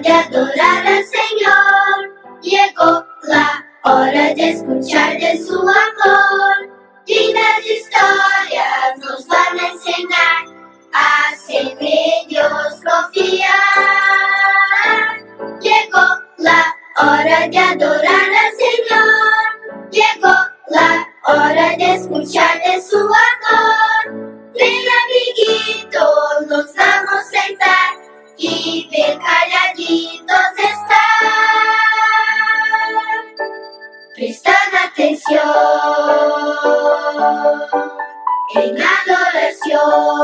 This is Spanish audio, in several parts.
de adorar al Señor. Llegó la hora de escuchar de su amor. Lindas historias nos van a enseñar a ser en Dios confiar. Llegó la hora de adorar al Señor. Llegó la hora de escuchar de su amor. Ven, amiguitos, nos vamos a sentar y ver calladitos estar. Prestan atención en adoración.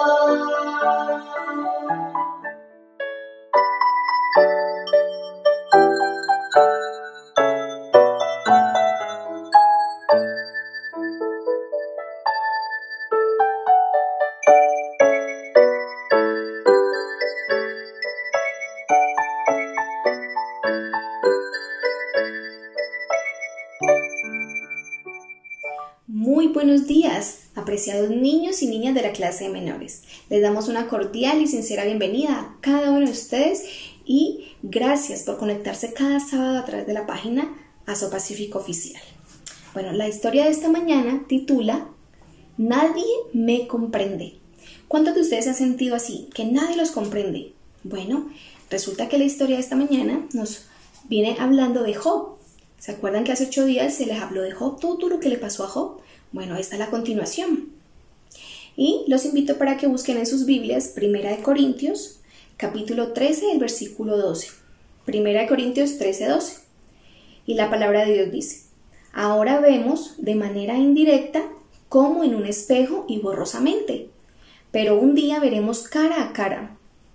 Muy buenos días, apreciados niños y niñas de la clase de menores. Les damos una cordial y sincera bienvenida a cada uno de ustedes y gracias por conectarse cada sábado a través de la página Aso Pacífico Oficial. Bueno, la historia de esta mañana titula Nadie me comprende. ¿Cuántos de ustedes se han sentido así? Que nadie los comprende. Bueno, resulta que la historia de esta mañana nos viene hablando de Job. ¿Se acuerdan que hace 8 días se les habló de Job? Todo lo que le pasó a Job. Bueno, esta es la continuación. Y los invito para que busquen en sus Biblias 1 Corintios, capítulo 13, el versículo 12. 1 Corintios 13, 12. Y la palabra de Dios dice: Ahora vemos de manera indirecta como en un espejo y borrosamente, pero un día veremos cara a cara.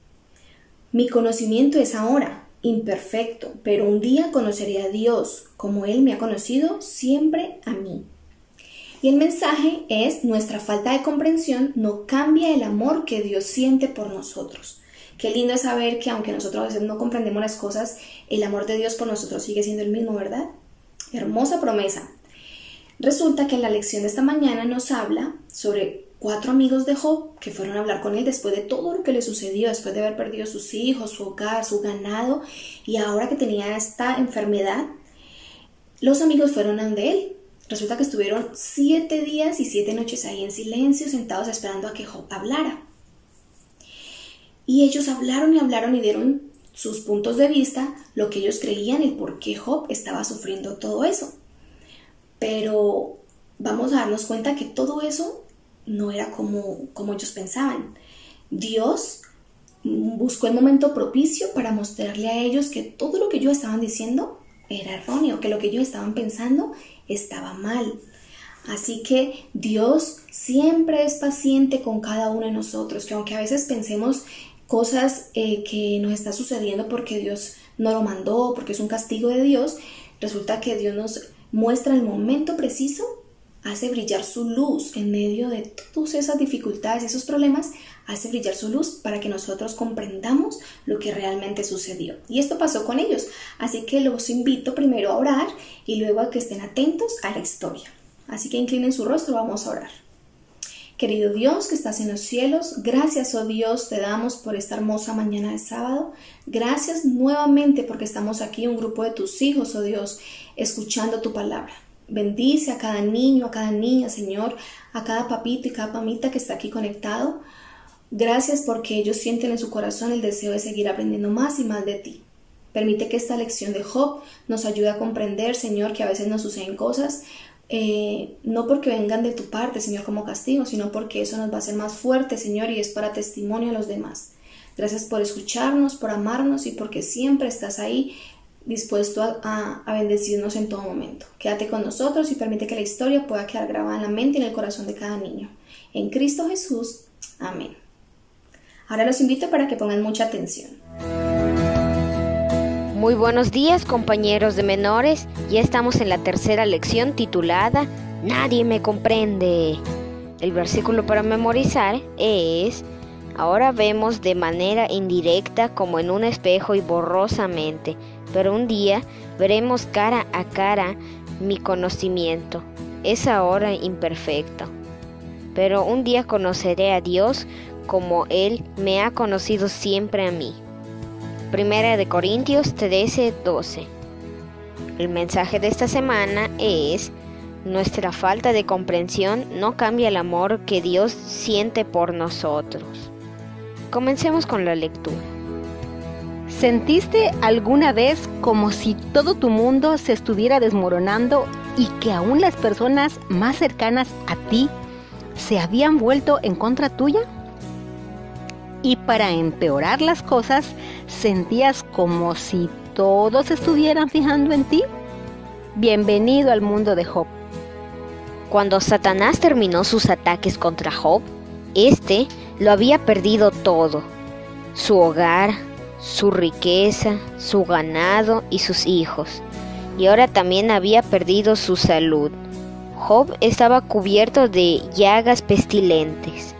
Mi conocimiento es ahora imperfecto, pero un día conoceré a Dios, como Él me ha conocido siempre a mí. Y el mensaje es: nuestra falta de comprensión no cambia el amor que Dios siente por nosotros. Qué lindo es saber que aunque nosotros a veces no comprendemos las cosas, el amor de Dios por nosotros sigue siendo el mismo, ¿verdad? Hermosa promesa. Resulta que en la lección de esta mañana nos habla sobre 4 amigos de Job que fueron a hablar con él después de todo lo que le sucedió, después de haber perdido sus hijos, su hogar, su ganado, y ahora que tenía esta enfermedad, los amigos fueron a donde él. Resulta que estuvieron 7 días y 7 noches ahí en silencio, sentados esperando a que Job hablara. Y ellos hablaron y dieron sus puntos de vista, lo que ellos creían, el por qué Job estaba sufriendo todo eso. Pero vamos a darnos cuenta que todo eso no era como ellos pensaban. Dios buscó el momento propicio para mostrarle a ellos que todo lo que ellos estaban diciendo era erróneo, que lo que ellos estaban pensando estaba mal. Así que Dios siempre es paciente con cada uno de nosotros, que aunque a veces pensemos cosas que nos está sucediendo porque Dios no lo mandó, porque es un castigo de Dios, resulta que Dios nos muestra el momento preciso, hace brillar su luz en medio de todas esas dificultades y esos problemas, hace brillar su luz para que nosotros comprendamos lo que realmente sucedió. Y esto pasó con ellos, así que los invito primero a orar y luego a que estén atentos a la historia. Así que inclinen su rostro, vamos a orar. Querido Dios que estás en los cielos, gracias, oh Dios, te damos por esta hermosa mañana de sábado. Gracias nuevamente porque estamos aquí, un grupo de tus hijos, oh Dios, escuchando tu palabra. Bendice a cada niño, a cada niña, Señor, a cada papito y cada mamita que está aquí conectado. Gracias porque ellos sienten en su corazón el deseo de seguir aprendiendo más y más de ti. Permite que esta lección de Job nos ayude a comprender, Señor, que a veces nos suceden cosas, no porque vengan de tu parte, Señor, como castigo, sino porque eso nos va a hacer más fuertes, Señor, y es para testimonio a los demás. Gracias por escucharnos, por amarnos y porque siempre estás ahí dispuesto a bendecirnos en todo momento. Quédate con nosotros y permite que la historia pueda quedar grabada en la mente y en el corazón de cada niño. En Cristo Jesús. Amén. Ahora los invito para que pongan mucha atención. Muy buenos días, compañeros de menores. Ya estamos en la tercera lección titulada Nadie me comprende. El versículo para memorizar es: Ahora vemos de manera indirecta como en un espejo y borrosamente, pero un día veremos cara a cara. Mi conocimiento es ahora imperfecto, pero un día conoceré a Dios como Él me ha conocido siempre a mí. Primera de Corintios 13:12. El mensaje de esta semana es: nuestra falta de comprensión no cambia el amor que Dios siente por nosotros. Comencemos con la lectura. ¿Sentiste alguna vez como si todo tu mundo se estuviera desmoronando y que aún las personas más cercanas a ti se habían vuelto en contra tuya? Y para empeorar las cosas, ¿sentías como si todos se estuvieran fijando en ti? Bienvenido al mundo de Job. Cuando Satanás terminó sus ataques contra Job, éste lo había perdido todo: su hogar, su riqueza, su ganado y sus hijos. Y ahora también había perdido su salud. Job estaba cubierto de llagas pestilentes.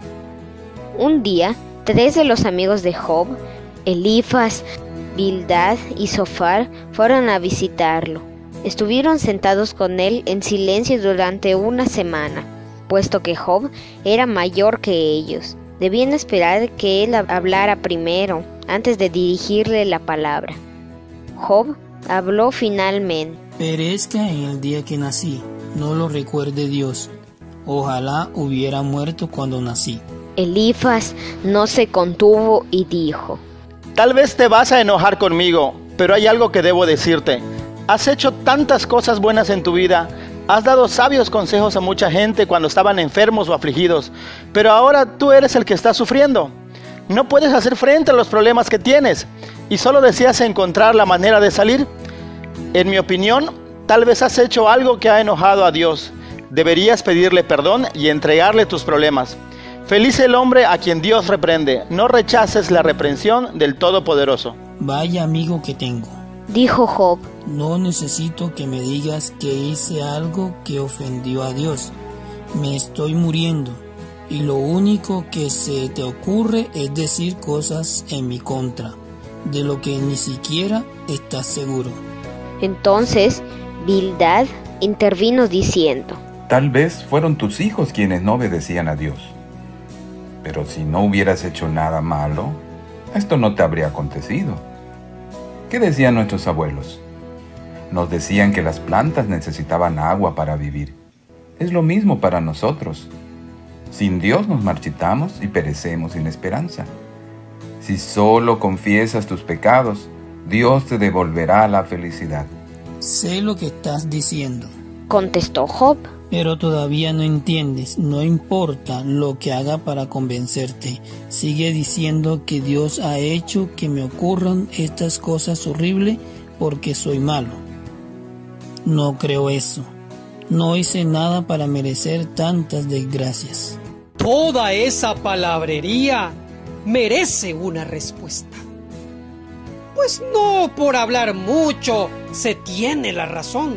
Un día, 3 de los amigos de Job, Elifaz, Bildad y Zofar, fueron a visitarlo. Estuvieron sentados con él en silencio durante una semana, puesto que Job era mayor que ellos. Debían esperar que él hablara primero, antes de dirigirle la palabra. Job habló finalmente. Perezca en el día que nací, no lo recuerde Dios. Ojalá hubiera muerto cuando nací. Elifaz no se contuvo y dijo: Tal vez te vas a enojar conmigo, pero hay algo que debo decirte. Has hecho tantas cosas buenas en tu vida. Has dado sabios consejos a mucha gente cuando estaban enfermos o afligidos, pero ahora tú eres el que está sufriendo. No puedes hacer frente a los problemas que tienes y solo deseas encontrar la manera de salir. En mi opinión, tal vez has hecho algo que ha enojado a Dios. Deberías pedirle perdón y entregarle tus problemas. Feliz el hombre a quien Dios reprende. No rechaces la reprensión del Todopoderoso. Vaya amigo que tengo, dijo Job. No necesito que me digas que hice algo que ofendió a Dios. Me estoy muriendo y lo único que se te ocurre es decir cosas en mi contra, de lo que ni siquiera estás seguro. Entonces Bildad intervino diciendo: Tal vez fueron tus hijos quienes no obedecían a Dios. Pero si no hubieras hecho nada malo, esto no te habría acontecido. ¿Qué decían nuestros abuelos? Nos decían que las plantas necesitaban agua para vivir. Es lo mismo para nosotros. Sin Dios nos marchitamos y perecemos sin esperanza. Si solo confiesas tus pecados, Dios te devolverá la felicidad. Sé lo que estás diciendo, contestó Job, pero todavía no entiendes. No importa lo que haga para convencerte. Sigue diciendo que Dios ha hecho que me ocurran estas cosas horribles porque soy malo. No creo eso. No hice nada para merecer tantas desgracias. Toda esa palabrería merece una respuesta. Pues no por hablar mucho se tiene la razón.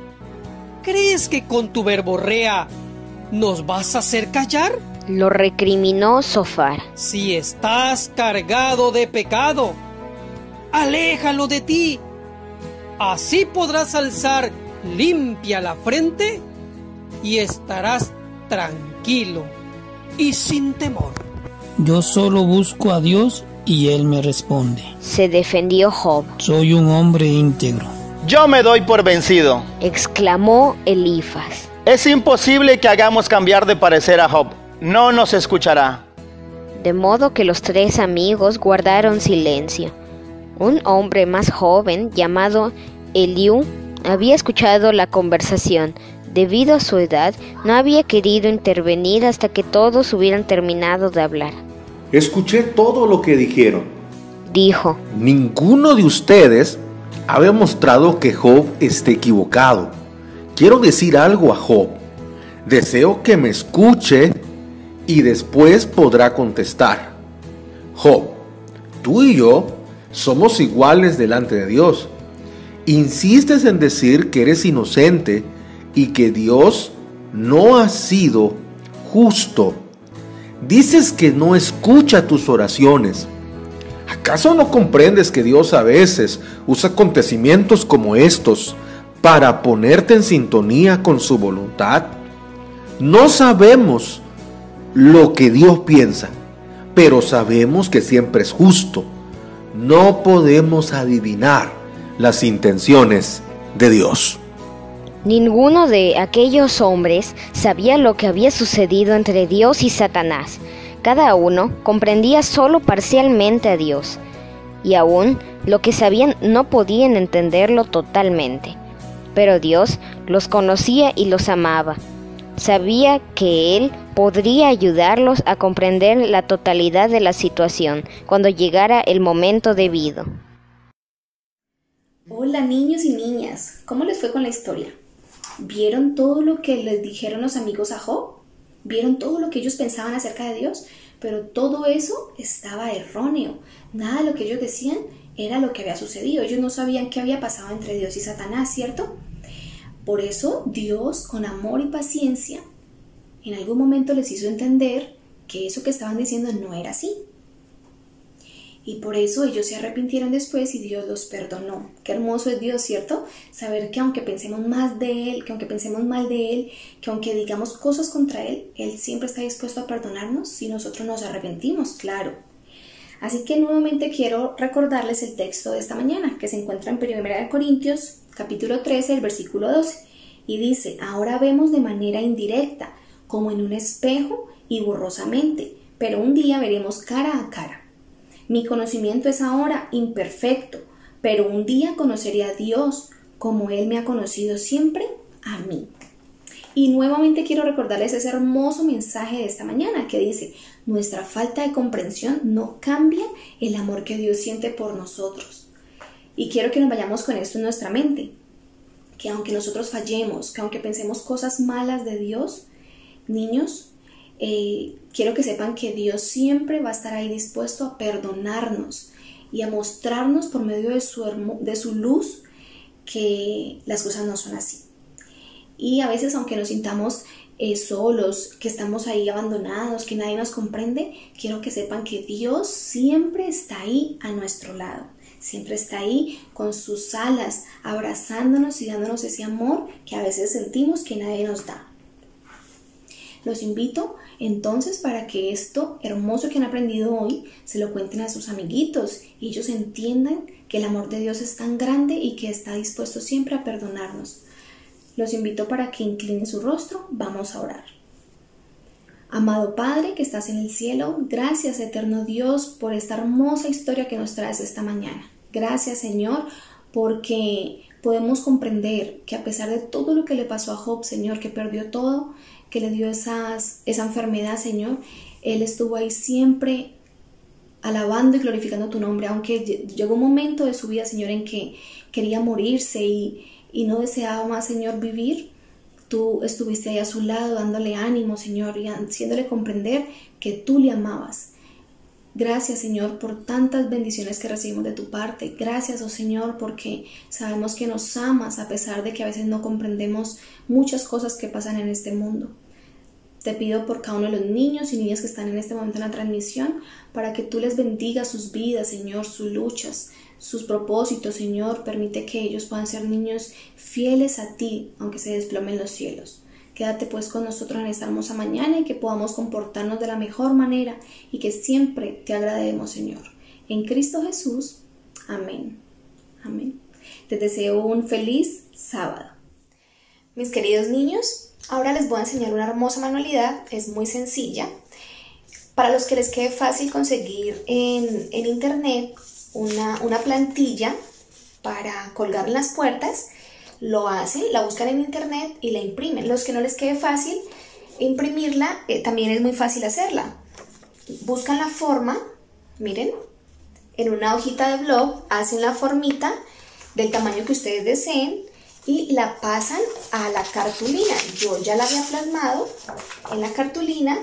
¿Crees que con tu verborrea nos vas a hacer callar? Lo recriminó Zofar. Si estás cargado de pecado, aléjalo de ti. Así podrás alzar limpia la frente y estarás tranquilo y sin temor. Yo solo busco a Dios y Él me responde. Se defendió Job. Soy un hombre íntegro. Yo me doy por vencido, exclamó Elifaz. Es imposible que hagamos cambiar de parecer a Job. No nos escuchará. De modo que los 3 amigos guardaron silencio. Un hombre más joven, llamado Eliú, había escuchado la conversación. Debido a su edad, no había querido intervenir hasta que todos hubieran terminado de hablar. Escuché todo lo que dijeron, dijo. Ninguno de ustedes ha demostrado que Job esté equivocado. Quiero decir algo a Job. Deseo que me escuche y después podrá contestar. Job, tú y yo somos iguales delante de Dios. Insistes en decir que eres inocente y que Dios no ha sido justo. Dices que no escucha tus oraciones. ¿Acaso no comprendes que Dios a veces usa acontecimientos como estos para ponerte en sintonía con su voluntad? No sabemos lo que Dios piensa, pero sabemos que siempre es justo. no podemos adivinar las intenciones de Dios. Ninguno de aquellos hombres sabía lo que había sucedido entre Dios y Satanás. Cada uno comprendía solo parcialmente a Dios, y aún lo que sabían no podían entenderlo totalmente. Pero Dios los conocía y los amaba. Sabía que Él podría ayudarlos a comprender la totalidad de la situación cuando llegara el momento debido. Hola niños y niñas, ¿cómo les fue con la historia? ¿Vieron todo lo que les dijeron los amigos a Job? ¿Vieron todo lo que ellos pensaban acerca de Dios? Pero todo eso estaba erróneo. Nada de lo que ellos decían era lo que había sucedido. Ellos no sabían qué había pasado entre Dios y Satanás, ¿cierto? Por eso Dios, con amor y paciencia, en algún momento les hizo entender que eso que estaban diciendo no era así. Y por eso ellos se arrepintieron después y Dios los perdonó. Qué hermoso es Dios, ¿cierto? Saber que aunque pensemos más de Él, que aunque pensemos mal de Él, que aunque digamos cosas contra Él, Él siempre está dispuesto a perdonarnos si nosotros nos arrepentimos, claro. Así que nuevamente quiero recordarles el texto de esta mañana, que se encuentra en 1 Corintios, capítulo 13, el versículo 12. Y dice, ahora vemos de manera indirecta, como en un espejo y borrosamente, pero un día veremos cara a cara. Mi conocimiento es ahora imperfecto, pero un día conoceré a Dios como Él me ha conocido siempre a mí. Y nuevamente quiero recordarles ese hermoso mensaje de esta mañana que dice, nuestra falta de comprensión no cambia el amor que Dios siente por nosotros. Y quiero que nos vayamos con esto en nuestra mente, que aunque nosotros fallemos, que aunque pensemos cosas malas de Dios, niños, quiero que sepan que Dios siempre va a estar ahí dispuesto a perdonarnos y a mostrarnos por medio de su luz que las cosas no son así. Y a veces, aunque nos sintamos solos, que estamos ahí abandonados, que nadie nos comprende, quiero que sepan que Dios siempre está ahí a nuestro lado. Siempre está ahí con sus alas, abrazándonos y dándonos ese amor que a veces sentimos que nadie nos da. Los invito entonces para que esto hermoso que han aprendido hoy se lo cuenten a sus amiguitos y ellos entiendan que el amor de Dios es tan grande y que está dispuesto siempre a perdonarnos. Los invito para que inclinen su rostro. Vamos a orar. Amado Padre que estás en el cielo, gracias eterno Dios por esta hermosa historia que nos traes esta mañana. Gracias Señor porque podemos comprender que a pesar de todo lo que le pasó a Job, Señor, que perdió todo, que le dio esa enfermedad, Señor, Él estuvo ahí siempre alabando y glorificando tu nombre, aunque llegó un momento de su vida, Señor, en que quería morirse y no deseaba más, Señor, vivir. Tú estuviste ahí a su lado, dándole ánimo, Señor, y haciéndole comprender que tú le amabas. Gracias, Señor, por tantas bendiciones que recibimos de tu parte. Gracias, oh Señor, porque sabemos que nos amas a pesar de que a veces no comprendemos muchas cosas que pasan en este mundo. Te pido por cada uno de los niños y niñas que están en este momento en la transmisión, para que tú les bendigas sus vidas, Señor, sus luchas, sus propósitos, Señor. Permite que ellos puedan ser niños fieles a ti, aunque se desplomen los cielos. Quédate pues con nosotros en esta hermosa mañana y que podamos comportarnos de la mejor manera y que siempre te agrademos, Señor. En Cristo Jesús. Amén. Amén. Te deseo un feliz sábado. Mis queridos niños, ahora les voy a enseñar una hermosa manualidad. Es muy sencilla. Para los que les quede fácil conseguir en internet una plantilla para colgar en las puertas, lo hacen, la buscan en internet y la imprimen. Los que no les quede fácil imprimirla, también es muy fácil hacerla. Buscan la forma, miren, en una hojita de blog, hacen la formita del tamaño que ustedes deseen y la pasan a la cartulina. Yo ya la había plasmado en la cartulina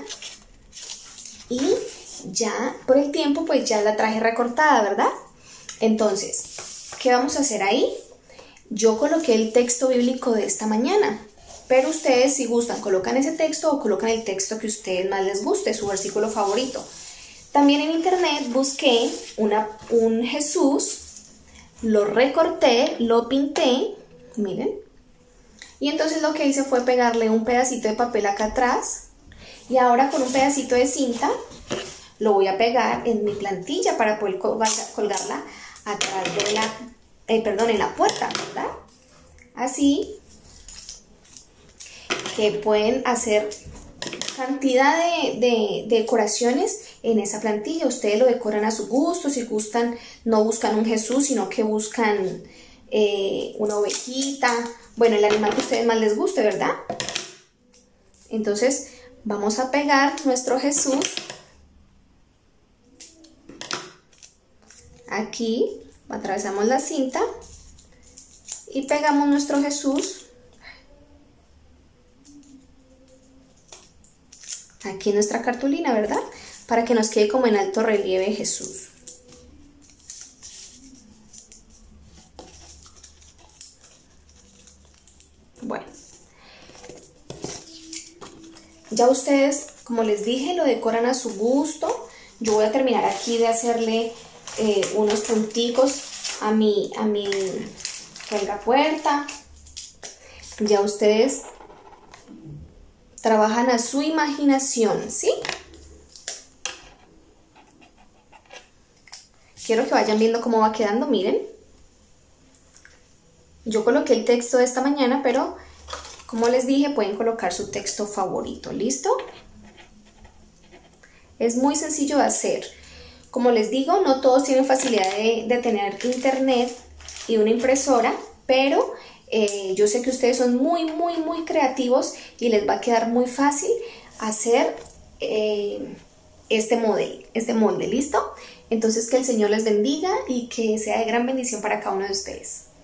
y ya por el tiempo pues ya la traje recortada, ¿verdad? Entonces, ¿qué vamos a hacer ahí? Yo coloqué el texto bíblico de esta mañana, pero ustedes si gustan colocan ese texto o colocan el texto que a ustedes más les guste, su versículo favorito. También en internet busqué un Jesús, lo recorté, lo pinté, miren, y entonces lo que hice fue pegarle un pedacito de papel acá atrás y ahora con un pedacito de cinta lo voy a pegar en mi plantilla para poder colgarla atrás de en la puerta, ¿verdad? Así que pueden hacer cantidad de decoraciones en esa plantilla. Ustedes lo decoran a su gusto. Si gustan, no buscan un Jesús, sino que buscan una ovejita, bueno, el animal que a ustedes más les guste, ¿verdad? Entonces vamos a pegar nuestro Jesús aquí, atravesamos la cinta y pegamos nuestro Jesús aquí en nuestra cartulina, ¿verdad? Para que nos quede como en alto relieve Jesús. Bueno, ya ustedes, como les dije, lo decoran a su gusto. Yo voy a terminar aquí de hacerle unos punticos a mi puerta. Ya ustedes trabajan a su imaginación, ¿sí? Quiero que vayan viendo cómo va quedando, miren. Yo coloqué el texto de esta mañana, pero como les dije, pueden colocar su texto favorito, ¿listo? Es muy sencillo de hacer. Como les digo, no todos tienen facilidad de tener internet y una impresora, pero yo sé que ustedes son muy creativos y les va a quedar muy fácil hacer este molde, ¿listo? Entonces que el Señor les bendiga y que sea de gran bendición para cada uno de ustedes.